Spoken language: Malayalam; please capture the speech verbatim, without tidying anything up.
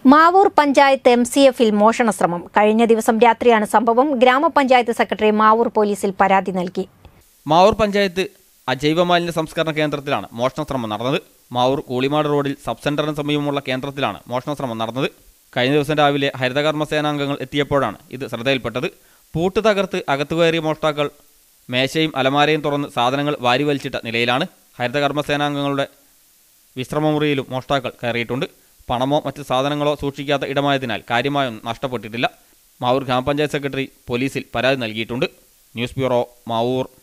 മാവൂർ പഞ്ചായത്ത് എം സി എഫിൽ മോഷണ ശ്രമം. കഴിഞ്ഞ ദിവസം രാത്രിയാണ് സംഭവം. ഗ്രാമപഞ്ചായത്ത് സെക്രട്ടറി മാവൂർ പോലീസിൽ പരാതി നൽകി. മാവൂർ പഞ്ചായത്ത് അജൈവ മാലിന്യ സംസ്കരണ കേന്ദ്രത്തിലാണ് മോഷണ ശ്രമം നടന്നത്. മാവൂർ കൂളിമാട് റോഡിൽ സബ് സെന്ററിന് സമീപമുള്ള കേന്ദ്രത്തിലാണ് മോഷണ ശ്രമം നടന്നത്. കഴിഞ്ഞ ദിവസം രാവിലെ ഹരിതകർമ്മ സേനാംഗങ്ങൾ എത്തിയപ്പോഴാണ് ഇത് ശ്രദ്ധയിൽപ്പെട്ടത്. പൂട്ട് തകർത്ത് അകത്തു കയറിയ മോഷ്ടാക്കൾ മേശയും അലമാരയും തുറന്ന് സാധനങ്ങൾ വാരി വലിച്ചിട്ട നിലയിലാണ്. ഹരിതകർമ്മ സേനാംഗങ്ങളുടെ വിശ്രമമുറിയിലും മോഷ്ടാക്കൾ കയറിയിട്ടുണ്ട്. പണമോ മറ്റ് സാധനങ്ങളോ സൂക്ഷിക്കാത്ത ഇടമായതിനാൽ കാര്യമായൊന്നും നഷ്ടപ്പെട്ടിട്ടില്ല. മാവൂർ ഗ്രാമപഞ്ചായത്ത് സെക്രട്ടറി പോലീസിൽ പരാതി നൽകിയിട്ടുണ്ട്. News bureau, Mavoor.